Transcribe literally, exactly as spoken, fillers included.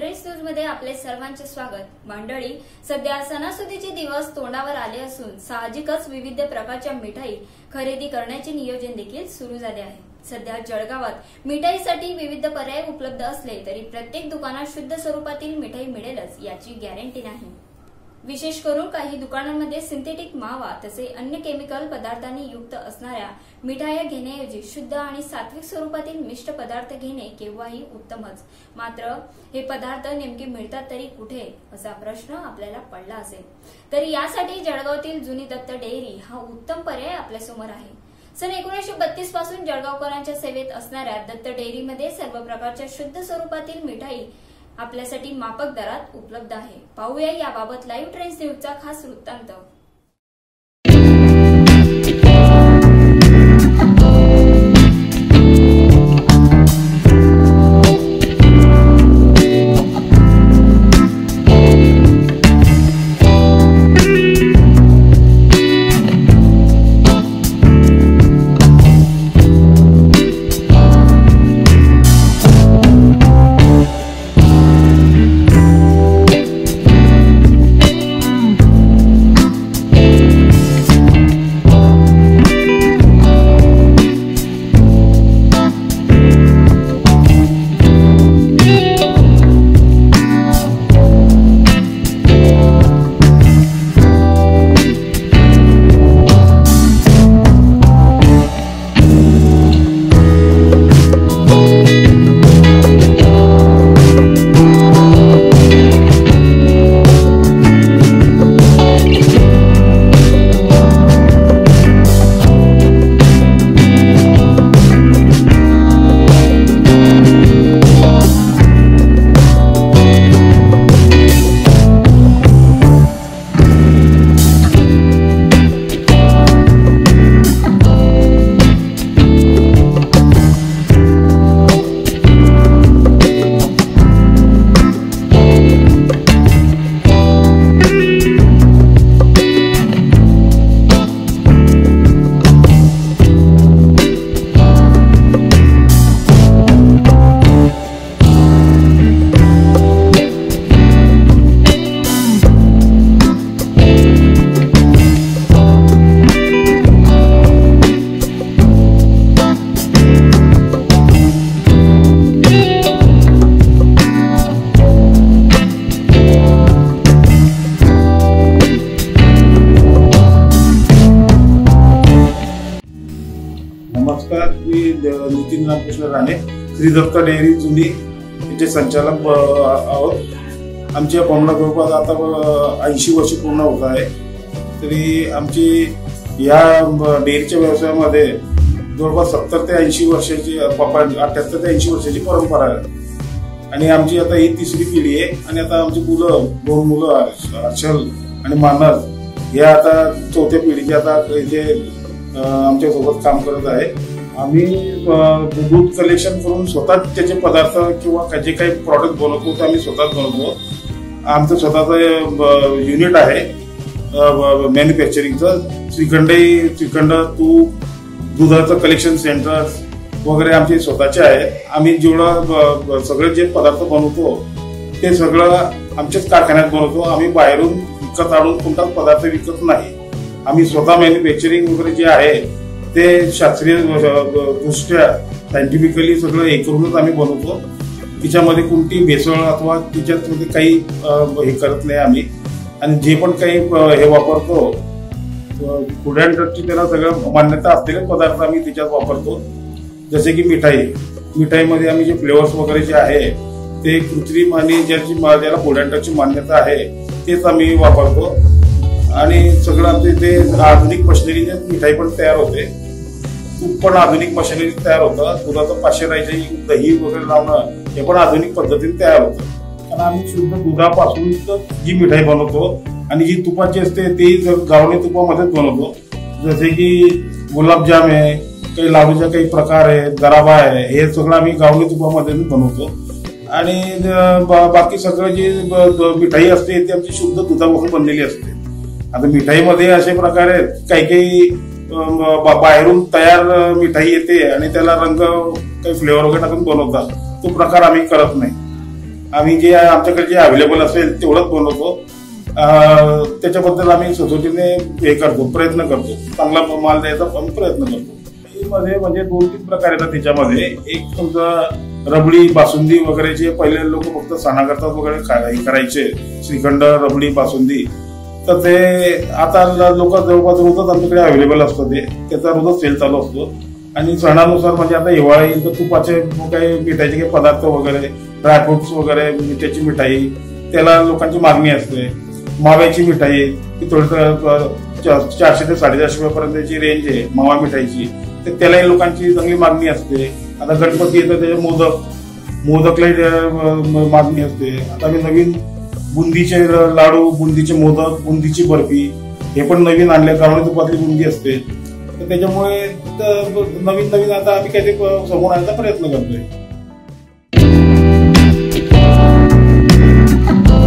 Trends news मध्ये आपले सर्वांचे स्वागत। मंडळी, सध्या सणासुदीचे दिवस तोंडावर आले असून साहजिकच विविध प्रकारच्या मिठाई खरेदी करण्याचे नियोजन देखील सुरू झाले आहे। सध्या जळगावात मिठाईसाठी विविध पर्याय उपलब्ध असले तरी प्रत्येक दुकानात शुद्ध स्वरूपातील मिठाई मिळेलच याची गॅरंटी नाही। विशेष करून काही दुकानांमध्ये सिंथेटिक मावा तसे अन्य केमिकल पदार्थांनी युक्त असणाऱ्या मिठाया घेण्याऐवजी शुद्ध आणि सात्विक स्वरूपातील मिष्ट पदार्थ घेणे केव्हाही उत्तमच। मात्र हे पदार्थ नेमके मिळतात तरी कुठे असा प्रश्न आपल्याला पडला असेल, तरी यासाठी जळगावातील जुनी दत्त डेअरी हा उत्तम पर्याय आपल्यासमोर आहे। सन एकोणीसशे बत्तीस पासून जळगावकरांच्या सेवेत असणाऱ्या दत्त डेअरीमध्ये सर्व प्रकारच्या शुद्ध स्वरूपातील मिठाई आपल्यासाठी माफक दरात उपलब्ध आहे। पाहूया याबाबत लाईव्ह ट्रेंड्स न्यूजचा खास वृत्तांत। नमस्कार, मी नितीन रामकृष्ण राणे, श्री दत्त डेअरी जुनी याचे संचालक आहोत। आमच्या पमना ग्रुपात आता ऐंशी वर्ष पूर्ण होत आहे। तरी आमची या डेअरीच्या व्यवसायामध्ये जवळपास सत्तर ते ऐंशी वर्षाची अठ्याहत्तर ते ऐंशी वर्षाची परंपरा आहे आणि आमची आता ही तिसरी पिढी आहे। आणि आता आमची मुलं दोन मुलं हर्षल आणि मानस हे आता चौथ्या पिढीचे आता इथे आमच्या सोबत काम करत आहे। आम्ही दूध कलेक्शन करून स्वतः त्याचे पदार्थ किंवा जे काही प्रॉडक्ट बनवतो ते आम्ही स्वतःच बनवतो। आमचं स्वतःचं युनिट आहे मॅन्युफॅक्चरिंगचं। श्रीखंड श्रीखंड तूप दुधाचं कलेक्शन सेंटर वगैरे आमचे स्वतःचे आहे। आम्ही जेवढं सगळे जे पदार्थ बनवतो ते सगळं आमच्याच कारखान्यात बनवतो। आम्ही बाहेरून विकत आणून कोणताच पदार्थ विकत नाही। आम्ही स्वतः मॅन्युफॅक्चरिंग वगैरे जे आहे ते शास्त्रीय दृष्ट्या सायंटिफिकली सगळं हे करूनच आम्ही बनवतो। तिच्यामध्ये कोणती भेसळ अथवा तिच्यात काही हे करत नाही आम्ही। आणि जे पण काही हे वापरतो फूड अँड ड्रगची त्याला सगळं मान्यता असलेले पदार्थ आम्ही तिच्यात वापरतो। जसे की मिठाई मिठाईमध्ये आम्ही जे फ्लेवर्स वगैरे जे आहे ते कृत्रिम आणि ज्याची ज्याला फूड अँड ड्रगची मान्यता आहे तेच आम्ही वापरतो। आणि सगळं आमच्या इथे आधुनिक मशिनरीने मिठाई पण तयार होते, तूप पण आधुनिक मशिनरी तयार होतं, दुधाचं पाश्चरायझर दही वगैरे लावणं हे पण आधुनिक पद्धतीने तयार होतं। कारण आम्ही शुद्ध दुधापासून जी मिठाई बनवतो आणि जी तुपाची असते ती गावठी तुपामध्येच बनवतो। जसे की गुलाबजाम आहे, काही लाडूचे काही प्रकार आहे, गराबा आहे, हे सगळं आम्ही गावठी तुपामध्ये बनवतो। आणि बाकी सगळं जी मिठाई असते ती आमची शुद्ध दुधापासून बनलेली असते। आता मिठाईमध्ये असे प्रकार आहेत, काही काही बाहेरून तयार मिठाई येते आणि त्याला रंग काही फ्लेवर वगैरे टाकून बनवतात, तो प्रकार आम्ही करत नाही। आम्ही जे आमच्याकडे जे अवेलेबल असेल तेवढंच बनवतो. त्याच्याबद्दल आम्ही सोसायटीने हे करतो, प्रयत्न करतो, चांगला माल द्यायचा पण प्रयत्न करतो. मध्ये म्हणजे दोन तीन प्रकार येतात त्याच्यामध्ये. एक समजा रबडी बासुंदी वगैरे जे पहिले लोक फक्त सणाकरता वगैरे करायचे, श्रीखंड रबडी बासुंदी, तर ते आता लोक जवळपास रोजच आमच्याकडे अवेलेबल असतं. ते त्याचा रोजच सेल चालू असतो. आणि सणानुसार म्हणजे आता हिवाळा येईल तर तुपाचे काही मिठाईचे काही पदार्थ वगैरे, ड्रायफ्रुट्स वगैरे, मिठाची मिठाई, त्याला लोकांची मागणी असते. माव्याची मिठाई ती थोडी चारशे ते साडेचारशे रुपयापर्यंतची रेंज आहे मावा मिठाईची, तर त्यालाही लोकांची चांगली मागणी असते. आता गणपती येतं त्याचे मोदक, मोदकलाही मागणी असते. आता मी नवीन बुंदीचे लाडू, बुंदीचे मोदक, बुंदीची बर्फी हे पण नवीन आणले, गावणी तुपातली बुंदी असते. तर त्याच्यामुळे नवीन नवीन आता आम्ही काहीतरी समोर आणण्याचा प्रयत्न करतोय.